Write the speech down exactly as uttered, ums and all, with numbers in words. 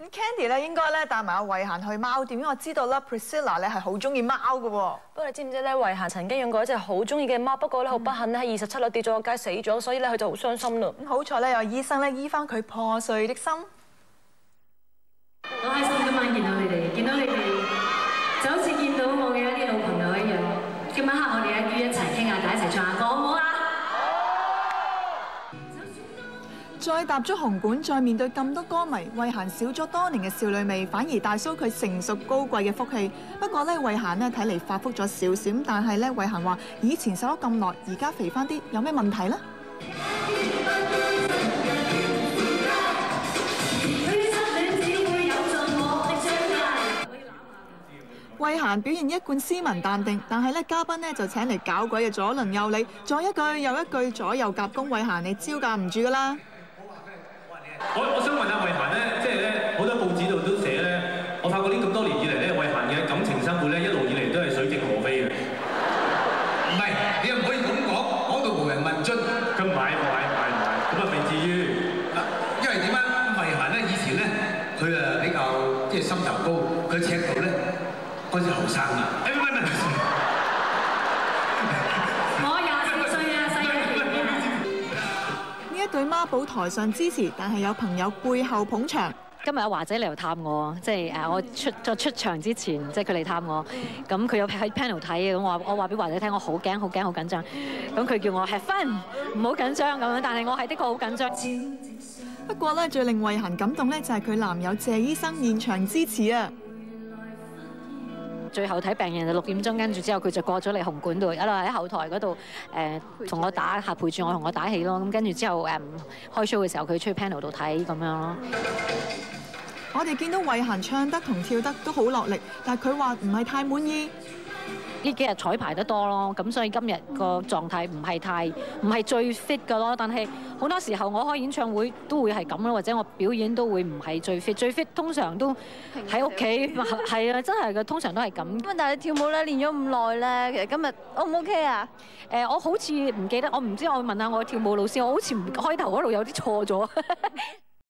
咁 Candy 咧應該咧帶埋阿慧嫻去貓店，因為我知道啦 Priscilla 咧係好中意貓嘅喎。 不過你知唔知咧，慧嫻曾經養過一隻好中意嘅貓，不過咧好不幸咧喺二十七樓跌咗個街死咗，所以咧佢就好傷心咯。 咁好彩咧有醫生咧醫翻佢破碎的心。 好開心今晚見到你哋，見到你哋就好似見到我嘅一啲老朋友一樣。今晚黑我哋一於一齊傾下偈，一齊唱下歌，好唔好啊？ 再踏足紅館，再面對咁多歌迷，慧嫻少咗多年嘅少女味，反而大 show 佢成熟高貴嘅福氣。不過咧，慧嫻呢睇嚟發福咗少少，但係咧，慧嫻話以前瘦咗咁耐，而家肥翻啲，有咩問題呢？慧嫻表現一貫斯文淡定，但係咧嘉賓咧就請嚟搞鬼嘅左鄰右里，左一句右一句左右夾攻，慧嫻你招架唔住㗎啦！ 我我想問下慧嫻咧，即係咧好多報紙度都寫咧，我發覺呢咁多年以嚟咧，慧嫻嘅感情生活咧一路以嚟都係水靜河飛嘅。 唔係，你又唔可以咁講，講到無人問津。 咁買買買買，咁啊未至於嗱，因為點解慧嫻咧以前咧佢誒比較即係心頭高，佢尺度咧嗰陣後生啊。誒唔係唔係。 一對孖寶台上支持，但係有朋友背後捧場。 今日阿華仔嚟度探我，即係誒我出咗出場之前，即係佢嚟探我。咁佢有喺 panel 睇嘅，咁我話我話俾華仔聽，我好驚好驚好緊張。咁佢叫我 have fun，唔好緊張咁樣。但係我係的確好緊張。 不過咧，最令慧嫻感動咧，就係佢男友謝醫生現場支持啊！ 最後睇病人就六點鐘，跟住之後佢就過咗嚟紅館度，一路喺後台嗰度誒同我打下陪住我同我打氣咯。咁跟住之後誒開 show 嘅時候，佢出去 panel 度睇咁樣咯。 我哋見到慧嫻唱得同跳得都好落力，但係佢話唔係太滿意。 呢幾日彩排得多咯，咁所以今日個狀態唔係太唔係最 fit 㗎咯。但係好多時候我開演唱會都會係咁咯，或者我表演都會唔係最 fit。最 fit 通常都喺屋企，係啊，真係嘅，通常都係咁。 咁但係你跳舞咧練咗咁耐咧，其實今日 O 唔 OK 啊？ 誒，我好似唔記得，我唔知，我問下我跳舞老師，我好似唔開頭嗰度有啲錯咗。